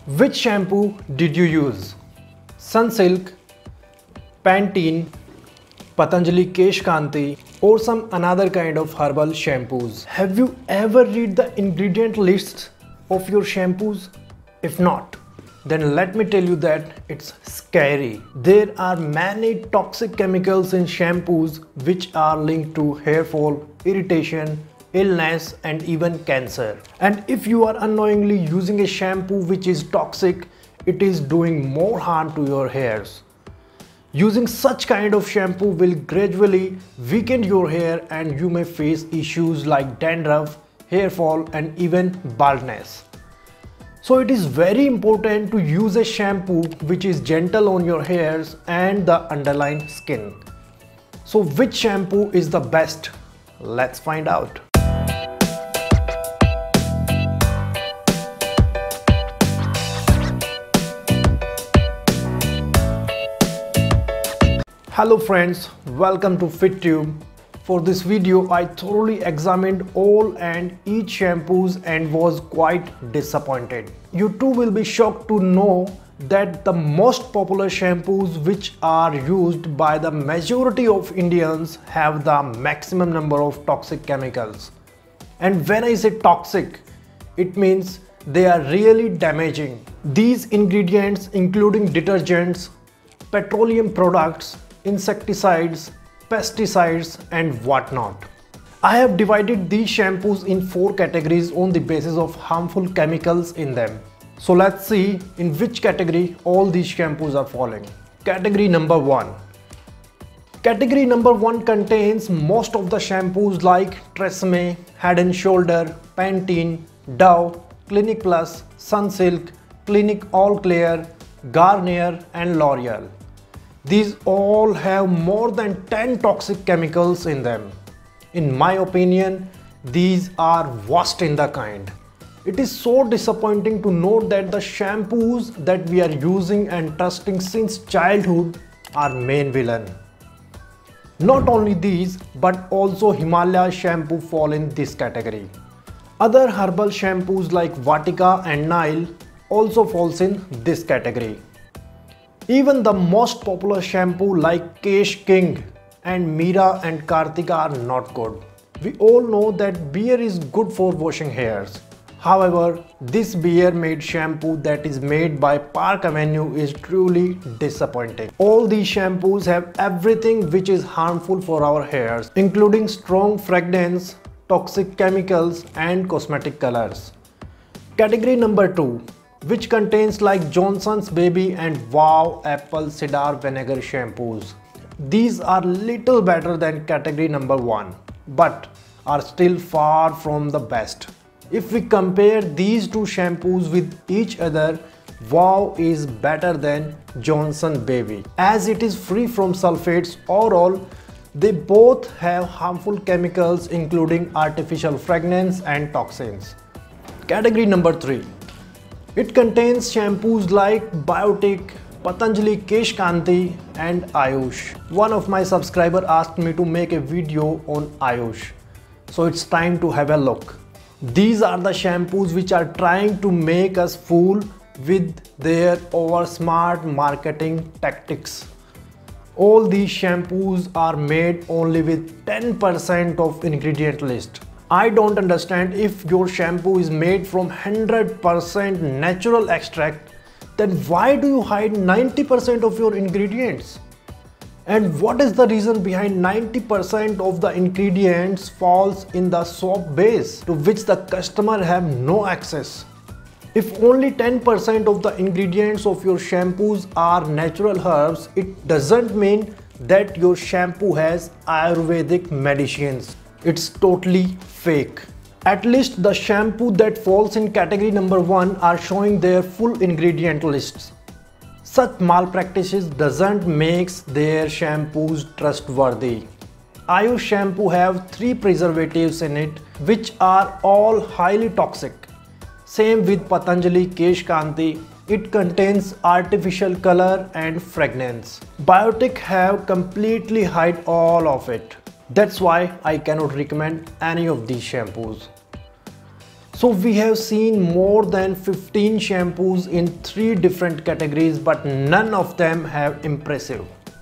Which shampoo did you use? Sunsilk, Pantene, Patanjali Kesh Kanti, or some another kind of herbal shampoos? Have you ever read the ingredient lists of your shampoos? If not, then let me tell you that it's scary. There are many toxic chemicals in shampoos which are linked to hair fall, irritation, illness and even cancer. And if you are unknowingly using a shampoo which is toxic, it is doing more harm to your hairs. Using such kind of shampoo will gradually weaken your hair and you may face issues like dandruff, hair fall and even baldness. So it is very important to use a shampoo which is gentle on your hairs and the underlying skin. So which shampoo is the best? Let's find out. Hello friends, welcome to FitTube. For this video, I thoroughly examined all and each shampoos and was quite disappointed. You too will be shocked to know that the most popular shampoos which are used by the majority of Indians have the maximum number of toxic chemicals. And when I say toxic, it means they are really damaging. These ingredients including detergents, petroleum products, insecticides, pesticides and whatnot. I have divided these shampoos in 4 categories on the basis of harmful chemicals in them. So let's see in which category all these shampoos are falling. Category number 1. Category number 1 contains most of the shampoos like Tresemme, Head and Shoulder, Pantene, Dove, Clinic Plus, Sunsilk, Clinic All Clear, Garnier and L'Oreal. These all have more than 10 toxic chemicals in them. In my opinion, these are worst in the kind. It is so disappointing to note that the shampoos that we are using and trusting since childhood are main villain. Not only these, but also Himalaya shampoo fall in this category. Other herbal shampoos like Vatika and Nile also falls in this category. Even the most popular shampoo like Kesh King and Mira and Kartika are not good. We all know that beer is good for washing hairs. However, this beer made shampoo that is made by Park Avenue is truly disappointing. All these shampoos have everything which is harmful for our hairs, including strong fragrance, toxic chemicals and cosmetic colors. Category number 2, which contains like Johnson's Baby and Wow Apple Cider Vinegar shampoos. These are little better than category number 1, but are still far from the best. If we compare these two shampoos with each other, Wow is better than Johnson Baby. As it is free from sulfates overall, they both have harmful chemicals including artificial fragrance and toxins. Category number 3. It contains shampoos like Biotic, Patanjali Kesh Kanti and Ayush. One of my subscribers asked me to make a video on Ayush. So it's time to have a look. These are the shampoos which are trying to make us fool with their over smart marketing tactics. All these shampoos are made only with 10% of ingredient list. I don't understand, if your shampoo is made from 100% natural extract, then why do you hide 90% of your ingredients? And what is the reason behind 90% of the ingredients falls in the soap base to which the customer have no access? If only 10% of the ingredients of your shampoos are natural herbs, it doesn't mean that your shampoo has Ayurvedic medicines. It's totally fake. At least the shampoo that falls in category number 1 are showing their full ingredient lists. Such malpractices doesn't make their shampoos trustworthy. Ayush shampoo have 3 preservatives in it which are all highly toxic. Same with Patanjali Kesh Kanti, it contains artificial color and fragrance. Biotic have completely hide all of it. That's why I cannot recommend any of these shampoos. So we have seen more than 15 shampoos in 3 different categories, but none of them have impressive.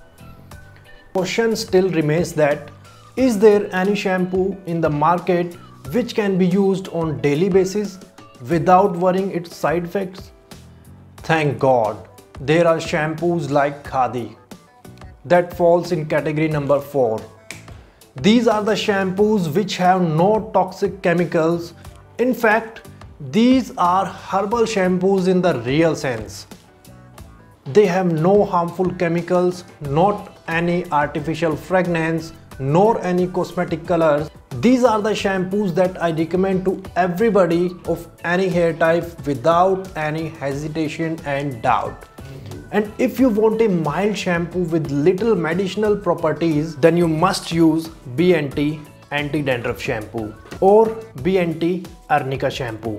Question still remains that, is there any shampoo in the market which can be used on daily basis without worrying its side effects? Thank God, there are shampoos like Khadi that falls in category number 4. These are the shampoos which have no toxic chemicals. In fact, these are herbal shampoos in the real sense. They have no harmful chemicals, not any artificial fragrance, nor any cosmetic colors. These are the shampoos that I recommend to everybody of any hair type without any hesitation and doubt. And if you want a mild shampoo with little medicinal properties, then you must use B&T Anti-Dandruff Shampoo or B&T Arnica Shampoo.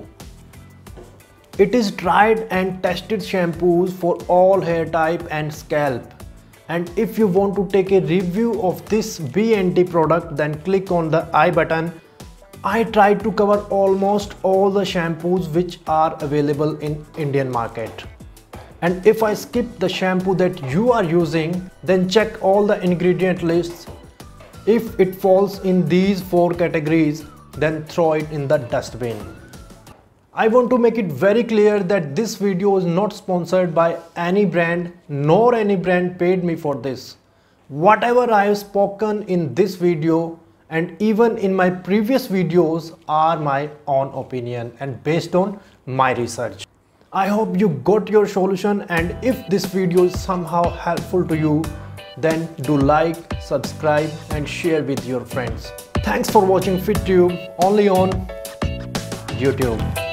It is tried and tested shampoos for all hair type and scalp. And if you want to take a review of this B&T product, then click on the I button. I tried to cover almost all the shampoos which are available in Indian market. And if I skip the shampoo that you are using, then check all the ingredient lists. If it falls in these 4 categories, then throw it in the dustbin. I want to make it very clear that this video is not sponsored by any brand, nor any brand paid me for this. Whatever I have spoken in this video and even in my previous videos are my own opinion and based on my research. I hope you got your solution, and if this video is somehow helpful to you, then do like, subscribe and share with your friends. Thanks for watching FitTube only on YouTube.